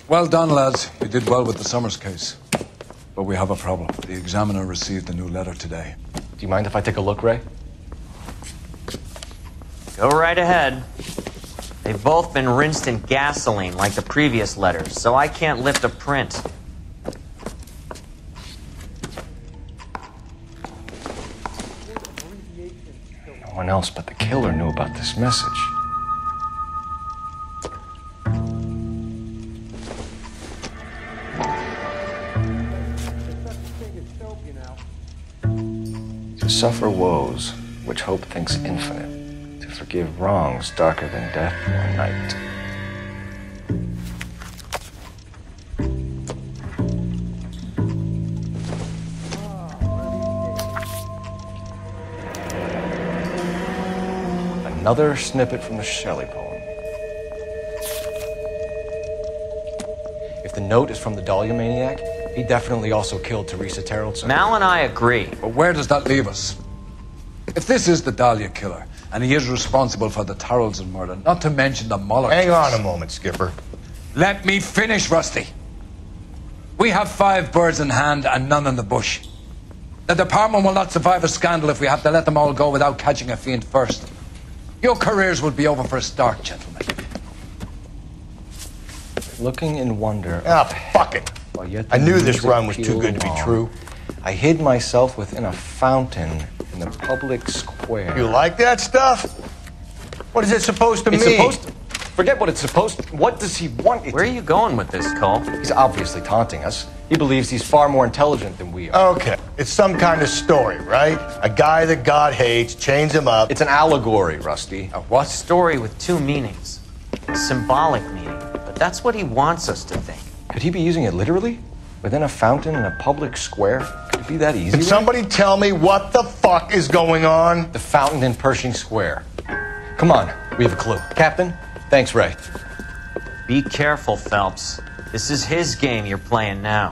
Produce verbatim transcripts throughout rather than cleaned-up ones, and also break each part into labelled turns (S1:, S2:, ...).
S1: Well done, lads. You did well with the Summers case. But we have a problem. The examiner received a new letter today.
S2: Do you mind if I take a look, Ray?
S3: Go right ahead. They've both been rinsed in gasoline like the previous letters, so I can't lift a print.
S2: No one else but the killer knew about this message. To suffer woes which hope thinks infinite, to forgive wrongs darker than death or night. Another snippet from the Shelley poem. If the note is from the Dahlia maniac, he definitely also killed Teresa Terrellson.
S3: Mal and I agree.
S1: But where does that leave us? If this is the Dahlia killer, and he is responsible for the Tarrelson murder, not to mention the Muller
S4: Hang
S1: case.
S4: on a moment, Skipper.
S1: Let me finish, Rusty. We have five birds in hand and none in the bush. The department will not survive a scandal if we have to let them all go without catching a fiend first. Your careers will be over for a start, gentlemen.
S2: Looking in wonder.
S4: Ah, fuck it.
S2: Yet
S4: I knew this
S2: music
S4: run was too
S2: pealed
S4: good to be
S2: on.
S4: true.
S2: I hid myself within a fountain in the public square.
S4: You like that stuff? What is it supposed to
S2: It's
S4: mean?
S2: supposed to... Forget what it's supposed to... What does he want it
S3: Where are
S2: to...
S3: you going with this, Cole?
S2: He's obviously taunting us. He believes he's far more intelligent than we are.
S4: Okay, it's some kind of story, right? A guy that God hates, chains him up.
S2: It's an allegory, Rusty.
S1: A what?
S3: Story with two meanings. A symbolic meaning. But that's what he wants us to think.
S2: Could he be using it literally? Within a fountain in a public square? Could it be that easy?
S4: Can
S2: Ray?
S4: somebody tell me what the fuck is going on?
S2: The fountain in Pershing Square. Come on, we have a clue. Captain, thanks, Ray.
S3: Be careful, Phelps. This is his game you're playing now.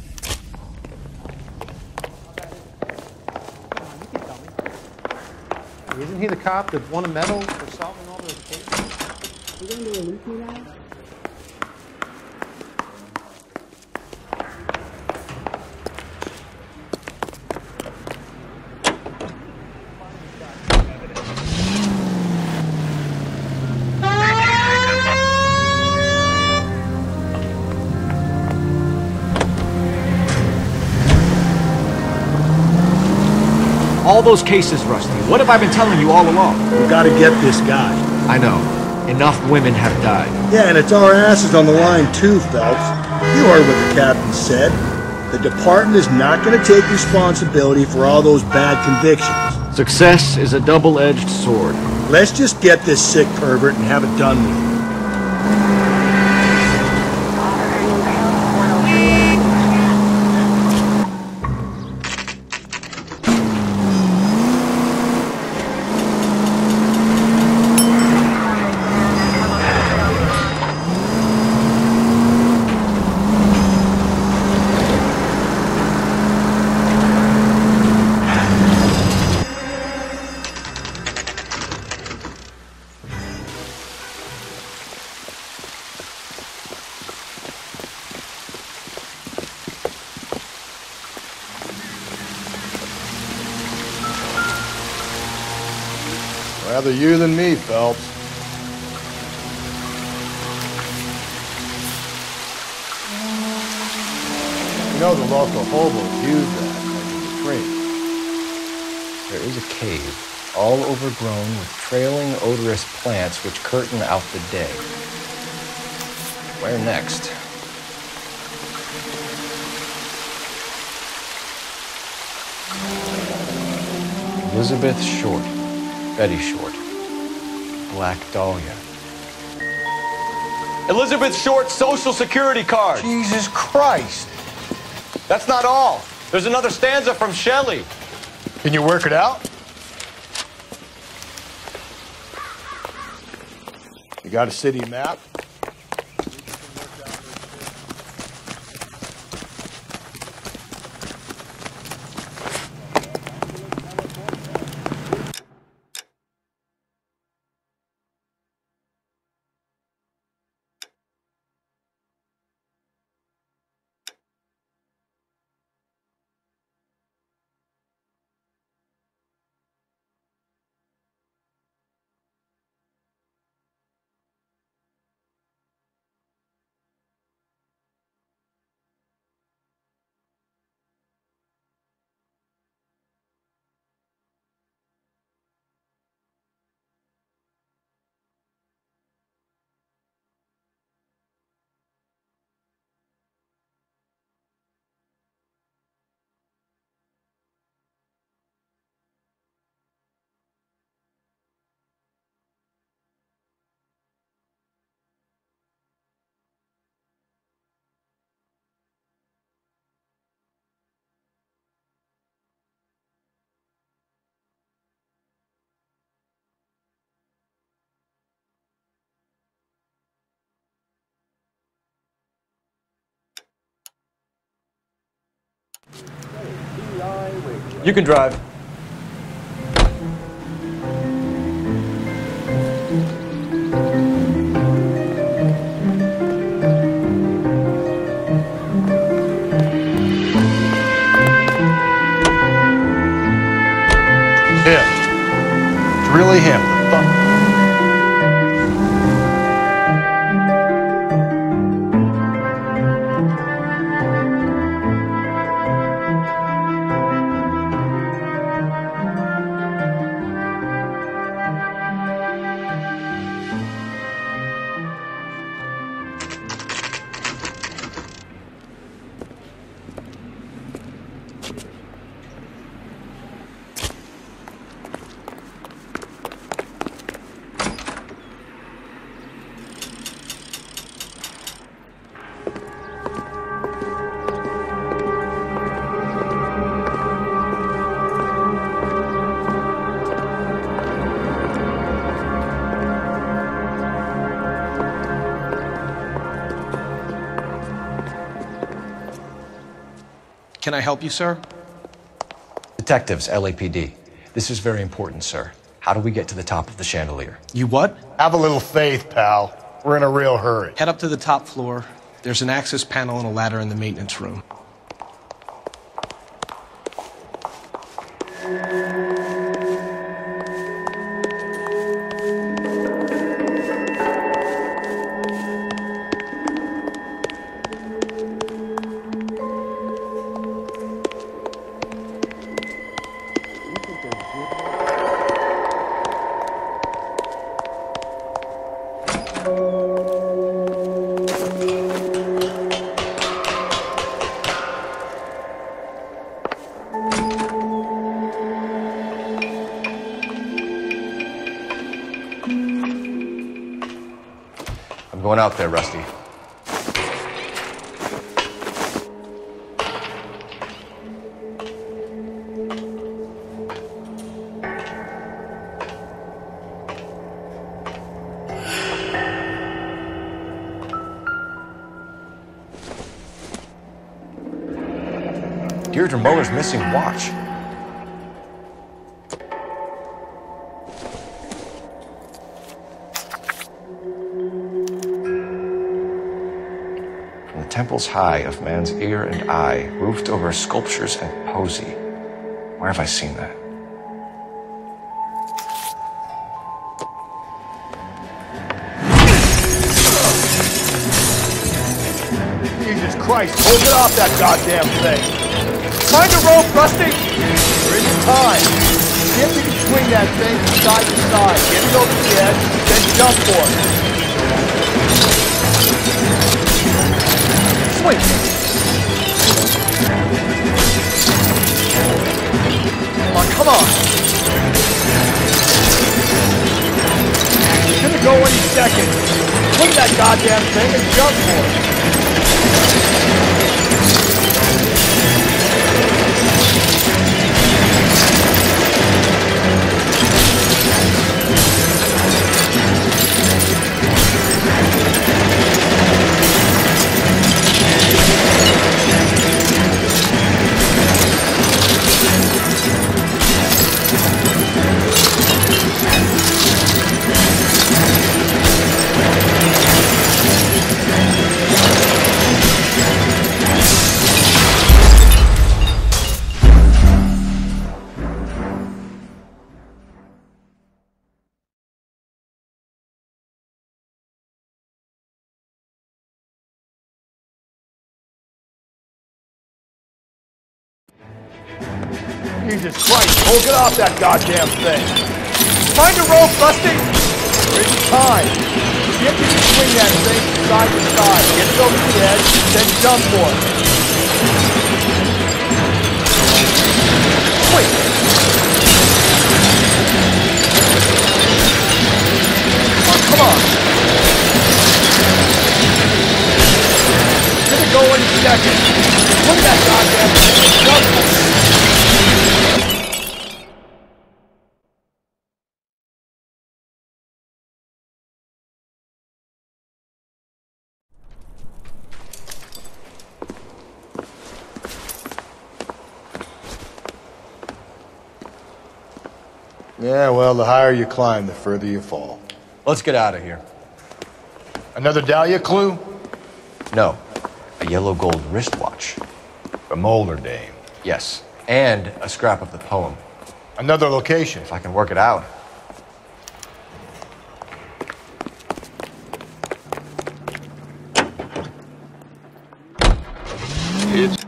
S5: Isn't he the cop that won a medal for solving all those cases? You're going to release me now?
S6: All those cases, Rusty. What have I been telling you all along?
S7: We gotta get this guy.
S6: I know. Enough women have died.
S7: Yeah, and it's our asses on the line too, Phelps. You heard what the captain said. The department is not gonna take responsibility for all those bad convictions.
S6: Success is a double-edged sword.
S7: Let's just get this sick pervert and have it done with.
S4: Rather you than me, Phelps. You know the local hobos use that as a tree.
S2: There is a cave, all overgrown with trailing, odorous plants which curtain out the day. Where next? Elizabeth Short, Betty Short, Black Dahlia.
S8: Elizabeth Short's social security card.
S4: Jesus Christ.
S8: That's not all. There's another stanza from Shelley.
S4: Can you work it out? You got a city map?
S8: You can drive.
S4: Him. It's really him. The fuck.
S9: Can I help you, sir?
S2: Detectives, L A P D. This is very important, sir. How do we get to the top of the chandelier?
S9: You what?
S4: Have a little faith, pal. We're in a real hurry.
S9: Head up to the top floor. There's an access panel and a ladder in the maintenance room.
S2: I'm going out there, Rusty. Deirdre Muller's missing watch. From the temples high of man's ear and eye, roofed over sculptures and poesy. Where have I seen that?
S4: Jesus Christ, hold it off that goddamn thing. Find a rope, Rusty! There isn't time. See if you can swing that thing from side to side. Get it over the edge, then jump for it. Swing! Come on, come on! It's gonna go any second. Swing that goddamn thing and jump for it. Jesus Christ, hold it off that goddamn thing. Find a rope, Rusty! There isn't time. See if you can swing that thing from side to side. Get it over the edge, then jump for it. Wait! Come on, come on! It's gonna go any second. Swing that goddamn thing and jump for it. Yeah, well, the higher you climb, the further you fall.
S2: Let's get out of here.
S4: Another Dahlia clue?
S2: No. A yellow gold wristwatch.
S4: The Molar Dame.
S2: Yes. And a scrap of the poem.
S4: Another location.
S2: If I can work it out.
S10: It's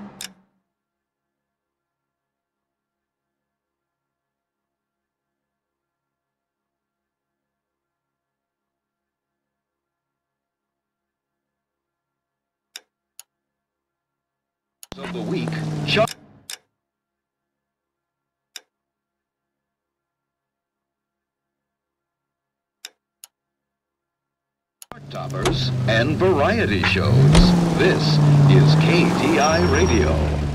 S10: of the week. Shut toppers and variety shows. This is K T I Radio.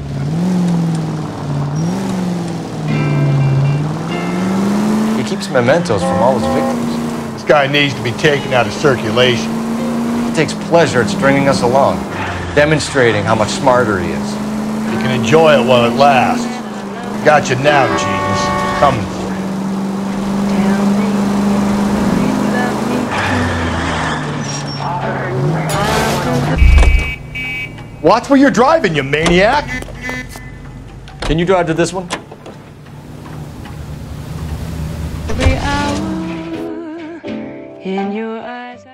S2: He keeps mementos from all his victims.
S4: This guy needs to be taken out of circulation.
S2: He takes pleasure at stringing us along, demonstrating how much smarter he is.
S4: You can enjoy it while it lasts. Got you now, genius. Coming for you. Watch where you're driving, you maniac!
S2: Can you drive to this one?
S11: Every hour in your eyes.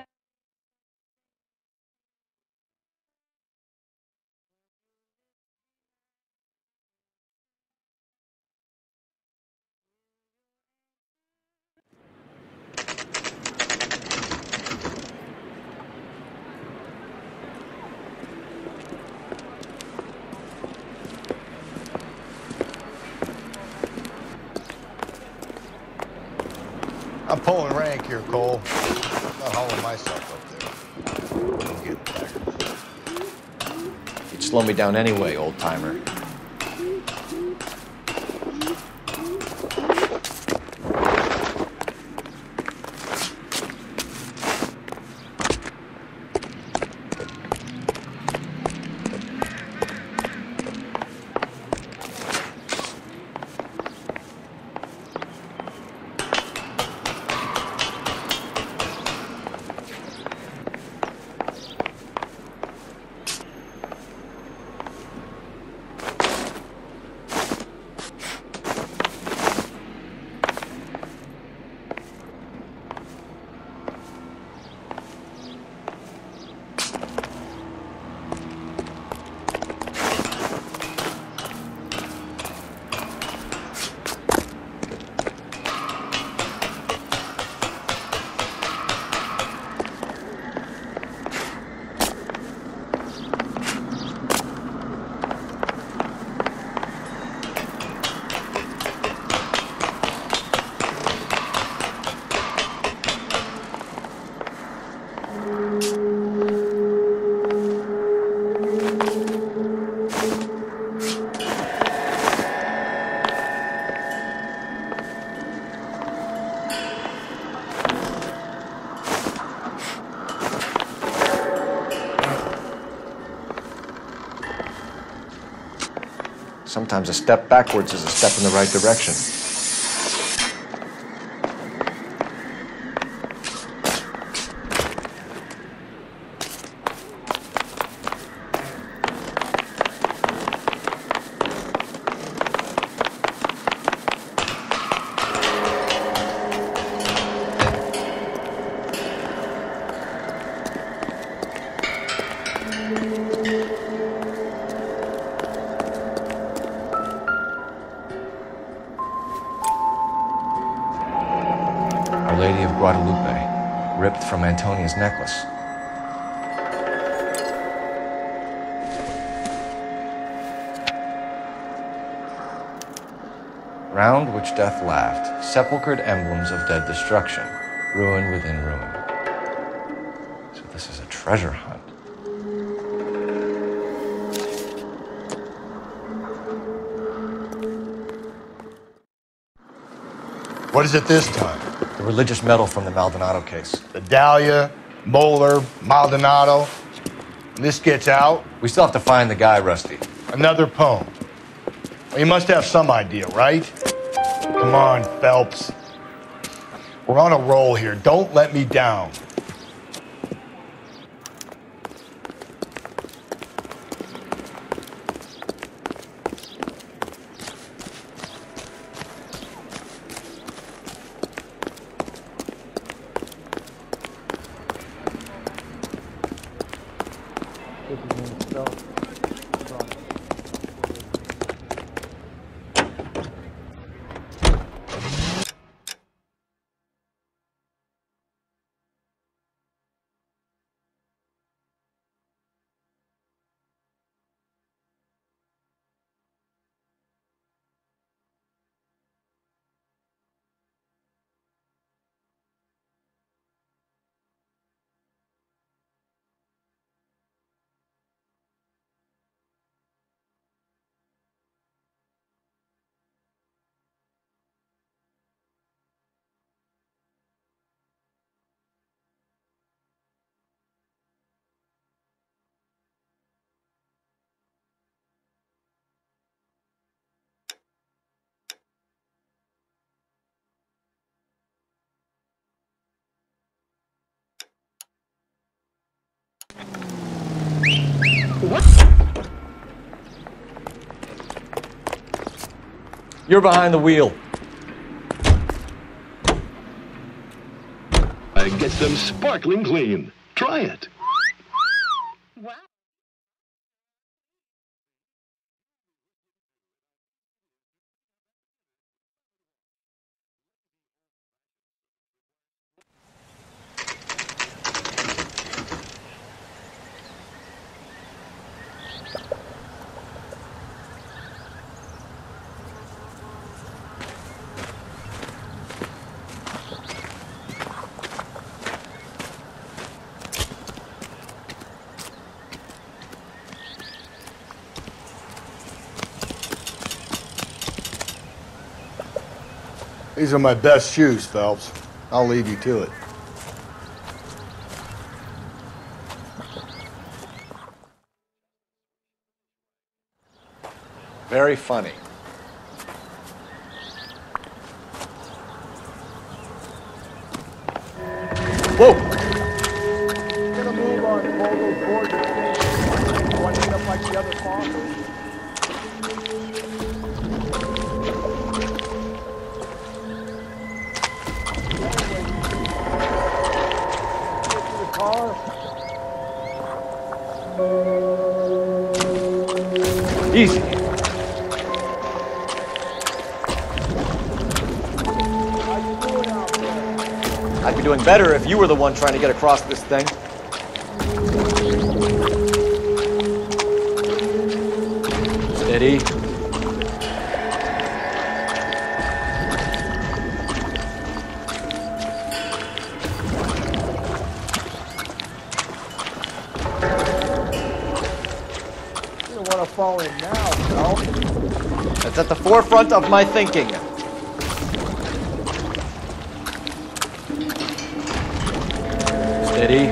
S4: I'm pulling rank here, Cole. I'm not hauling myself up there. I'm getting tired.
S2: You'd slow me down anyway, old-timer. Sometimes a step backwards is a step in the right direction. Our Lady of Guadalupe, ripped from Antonia's necklace. Round which death laughed, sepulchred emblems of dead destruction, ruin within ruin. So this is a treasure hunt.
S4: What is it this time?
S2: The religious medal from the Maldonado case.
S4: The Dahlia, Molar, Maldonado. And this gets out.
S2: We still have to find the guy, Rusty.
S4: Another poem. Well, you must have some idea, right? Come on, Phelps. We're on a roll here. Don't let me down.
S2: You're behind the wheel.
S10: I get them sparkling clean. Try it.
S4: These are my best shoes, Phelps. I'll leave you to it.
S2: Very funny. Whoa!
S4: Gonna move on all those boards and things. Want to end up like the other farmers.
S2: Easy. I'd be doing better if you were the one trying to get across this thing. Steady.
S4: Fall in now, Phelps.
S2: That's at the forefront of my thinking. Steady.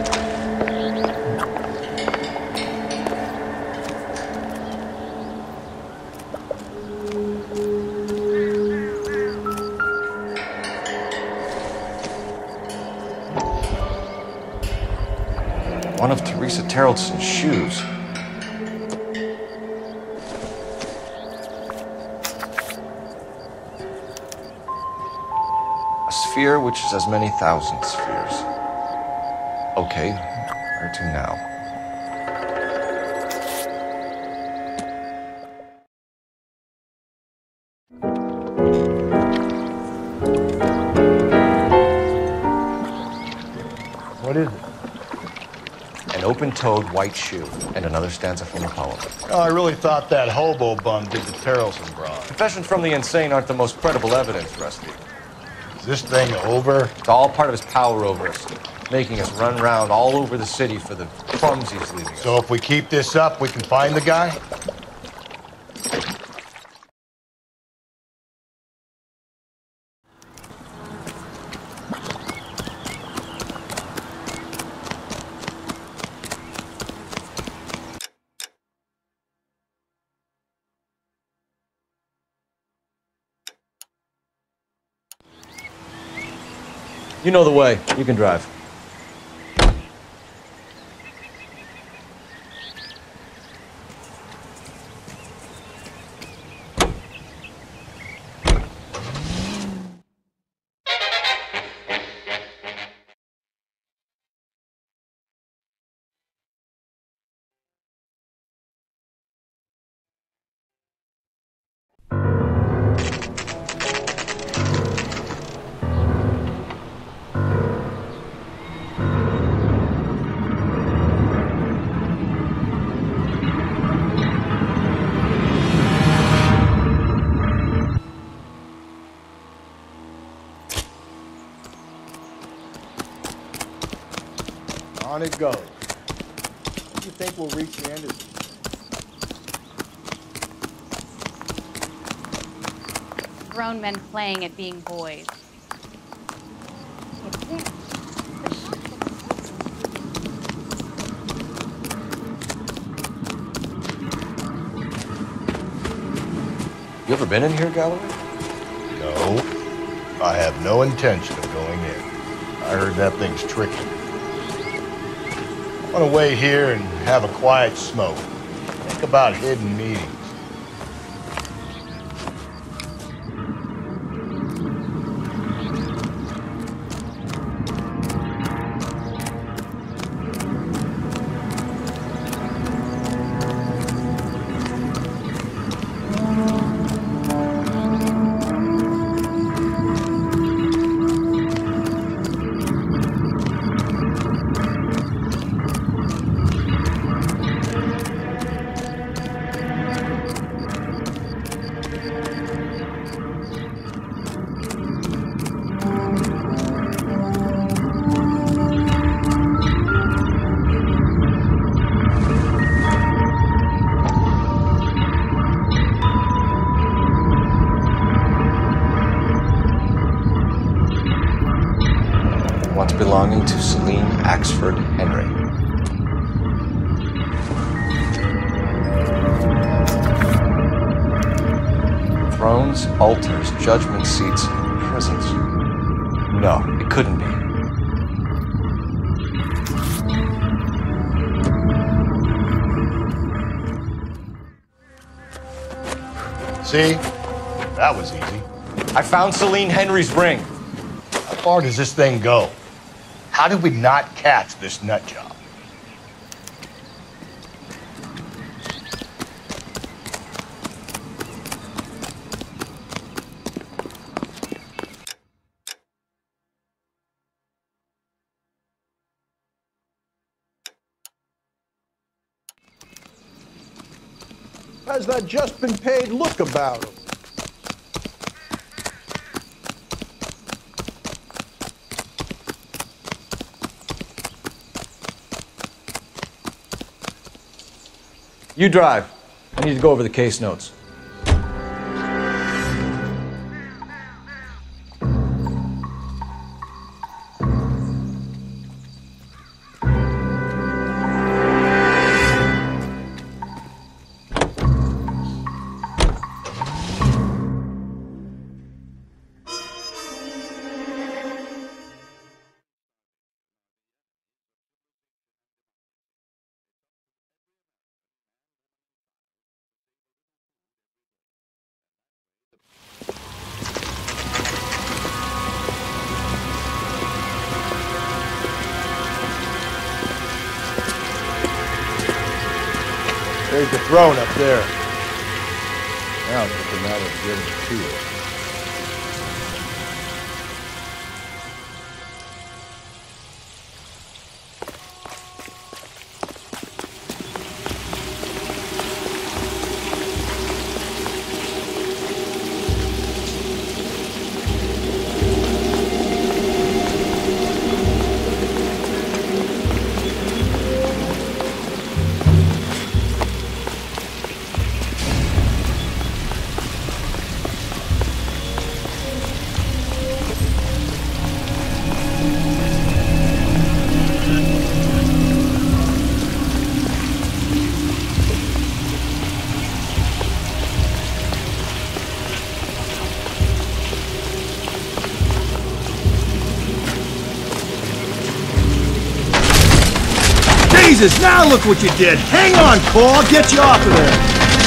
S2: One of Teresa Terrelson's shoes. Sphere which is as many thousand spheres. Okay, where to now?
S4: What is it?
S2: An open-toed white shoe, and another stanza from a poem.
S4: Oh, I really thought that hobo bum did the Terrelson broad.
S2: Confessions from the insane aren't the most credible evidence, Rusty.
S4: Is this thing over?
S2: It's all part of his power over us, making us run around all over the city for the crumbs he's leaving us.
S4: So if we keep this up, we can find the guy?
S2: You know the way. You can drive.
S4: On it goes. When do you think we'll reach the end of this?
S12: Grown men playing at being boys.
S2: You ever been in here, Galloway?
S4: No. I have no intention of going in. I heard that thing's tricky. I want to wait here and have a quiet smoke. Think about hidden meetings.
S2: Belonging to Celine Axford Henry. Thrones, altars, judgment seats, prisons. No, it couldn't be.
S4: See? That was easy.
S2: I found Celine Henry's ring.
S4: How far does this thing go? How did we not catch this nut job?
S5: Has that just been paid look about him?
S2: You drive. I need to go over the case notes.
S4: There's the throne up there. Now it's just a matter of getting to it.
S7: Jesus, now look what you did. Hang on, Cole, I'll get you off of there.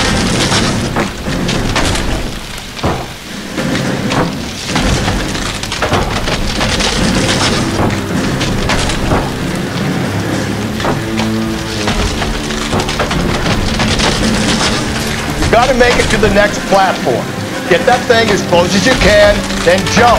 S4: You gotta make it to the next platform. Get that thing as close as you can, then jump.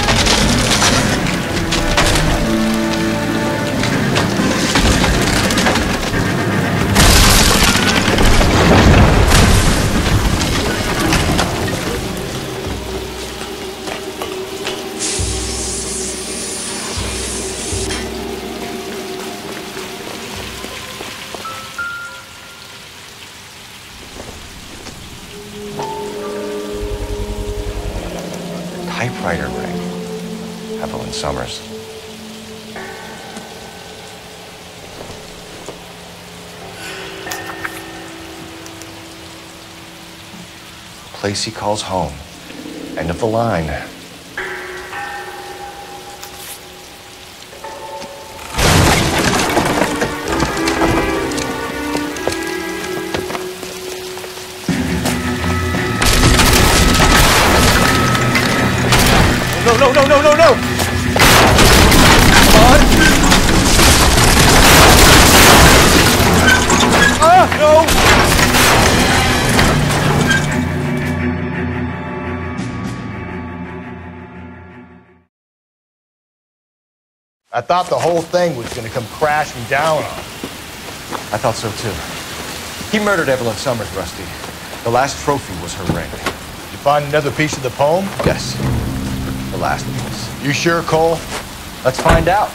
S2: Typewriter ring. Evelyn Summers. Place he calls home. End of the line.
S4: No, no, no, no, no, no! Come on! Ah, no! I thought the whole thing was gonna come crashing down on him.
S2: I thought so too. He murdered Evelyn Summers, Rusty. The last trophy was her ring.
S4: Did you find another piece of the poem?
S2: Yes. The last piece.
S4: You sure, Cole?
S2: Let's find out.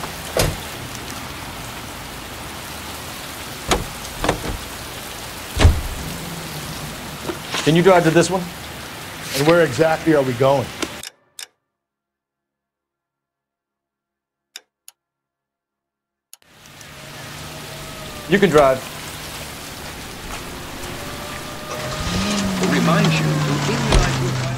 S2: Can you drive to this one?
S4: And where exactly are we going?
S2: You can drive.
S10: Reminds you to invite your friends.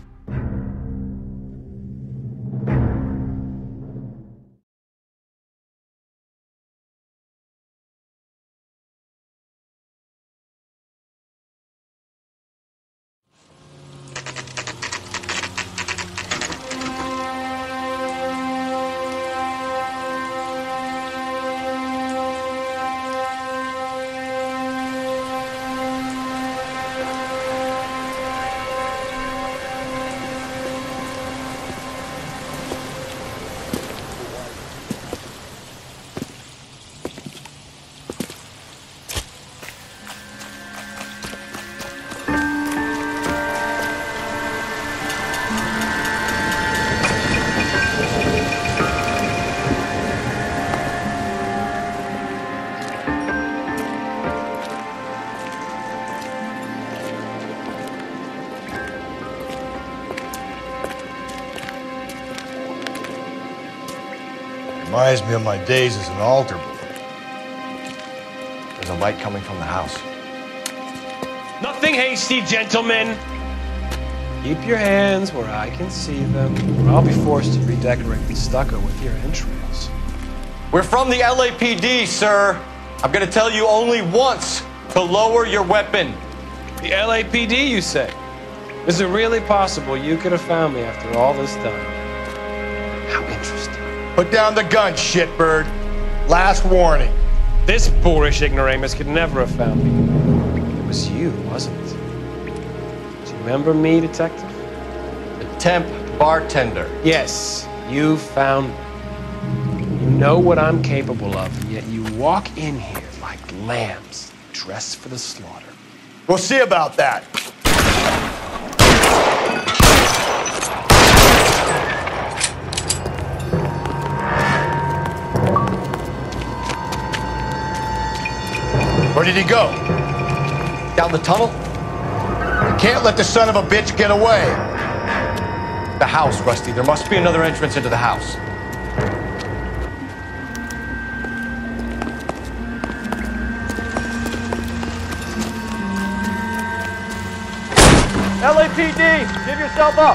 S4: Reminds me of my days as an altar boy.
S2: There's a light coming from the house.
S9: Nothing hasty, gentlemen. Keep your hands where I can see them, or I'll be forced to redecorate the stucco with your entrails.
S8: We're from the L A P D, sir. I'm gonna tell you only once to lower your weapon.
S9: The L A P D, you say? Is it really possible you could have found me after all this time? How interesting.
S4: Put down the gun, shitbird. Last warning.
S9: This boorish ignoramus could never have found me. It was you, wasn't it? Do you remember me, detective?
S8: The temp bartender.
S9: Yes, you found me. You know what I'm capable of, and yet you walk in here like lambs, dressed for the slaughter.
S4: We'll see about that. Where did he go?
S8: Down the tunnel?
S4: You can't let the son of a bitch get away.
S2: The house, Rusty. There must be another entrance into the house.
S4: L A P D, give yourself up.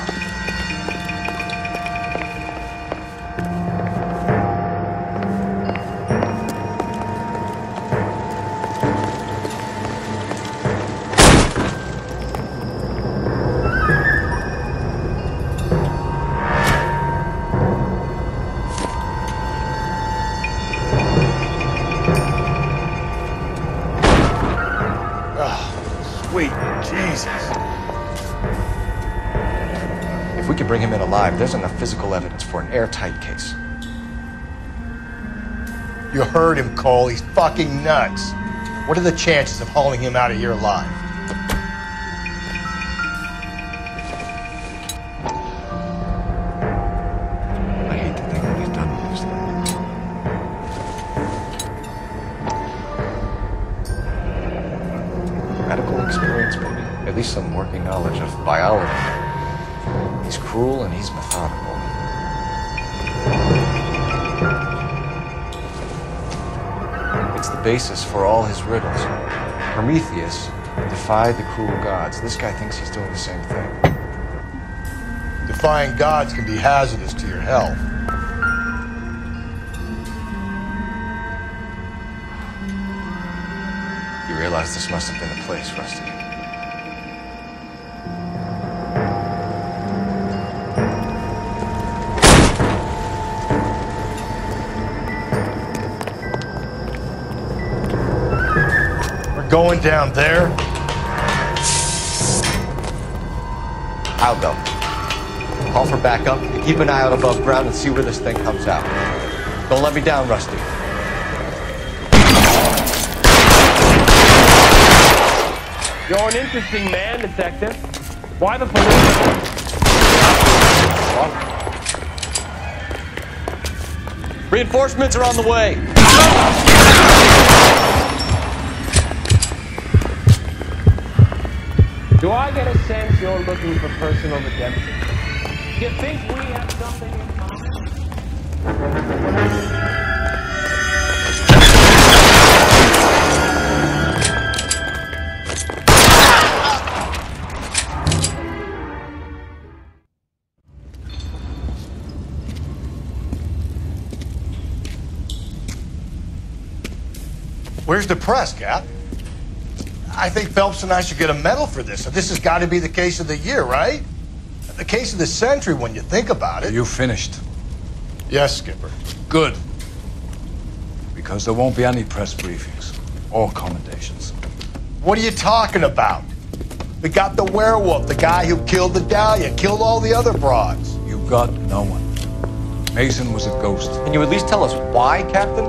S2: we can bring him in alive, there's enough physical evidence for an airtight case.
S4: You heard him, Cole. He's fucking nuts. What are the chances of hauling him out of here alive?
S2: I hate to think what he's done with this thing. Medical experience, maybe? At least some working knowledge of biology. He's cruel and he's methodical. It's the basis for all his riddles. Prometheus defied the cruel gods. This guy thinks he's doing the same thing.
S4: Defying gods can be hazardous to your health.
S2: You realize this must have been the place, Rusty.
S4: Going down there?
S2: I'll go. Call for backup and keep an eye out above ground and see where this thing comes out. Don't let me down, Rusty.
S9: You're an interesting man, Detective. Why the police?
S8: Reinforcements are on the way.
S9: Do I get a sense you're looking for personal redemption? Do you think we have something in common?
S4: Where's the press, Cap? I think Phelps and I should get a medal for this. This has got to be the case of the year, right? The case of the century when you think about it.
S1: You finished?
S4: Yes, Skipper.
S1: Good. Because there won't be any press briefings or commendations.
S4: What are you talking about? We got the werewolf, the guy who killed the Dahlia, killed all the other broads.
S1: You got no one. Mason was a ghost.
S2: Can you at least tell us why, Captain?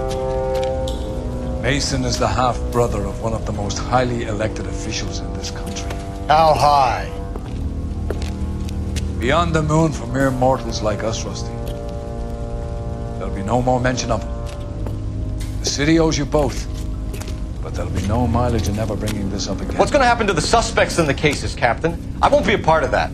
S1: Mason is the half-brother of one of the most highly elected officials in this country.
S4: How high?
S1: Beyond the moon for mere mortals like us, Rusty. There'll be no more mention of him. The city owes you both, but there'll be no mileage in ever bringing this up again.
S2: What's going to happen to the suspects in the cases, Captain? I won't be a part of that.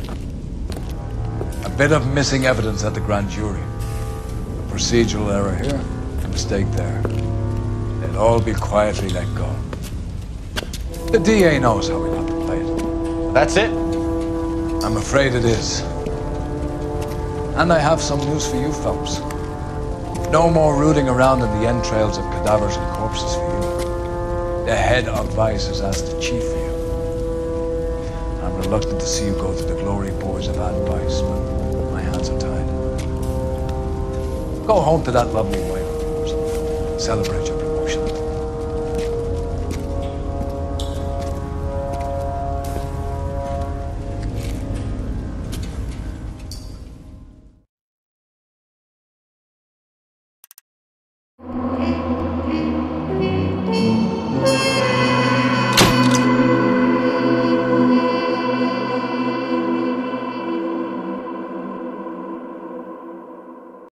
S1: A bit of missing evidence at the grand jury. A procedural error here, a mistake there. They'll all be quietly let go. The D A knows how we got to play it.
S2: That's it?
S1: I'm afraid it is. And I have some news for you, Phelps. No more rooting around in the entrails of cadavers and corpses for you. The head of Vice has asked the chief for you. I'm reluctant to see you go to the glory boys of advice, but my hands are tied. Go home to that lovely wife of yours. Celebrate your